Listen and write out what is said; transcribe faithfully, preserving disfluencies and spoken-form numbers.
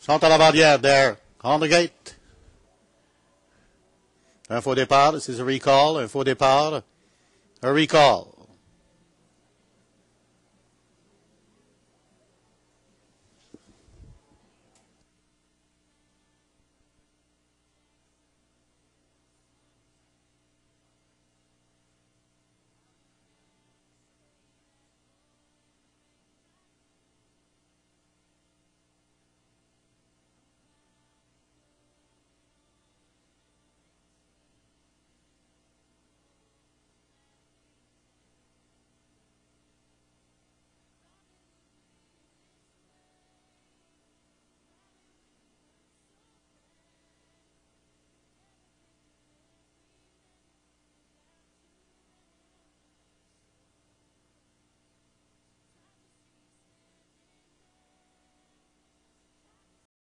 Sont à la barrière, there. On the gate. Un faux départ, this is a recall. Un faux départ. A recall.